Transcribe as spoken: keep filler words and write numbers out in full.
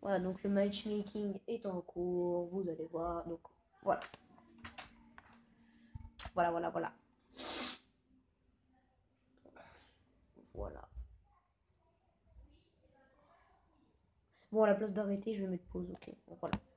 Voilà, donc le matchmaking est en cours, vous allez voir. Donc voilà. Voilà, voilà, voilà. Voilà. Bon, à la place d'arrêter, je vais mettre pause, ok. Voilà.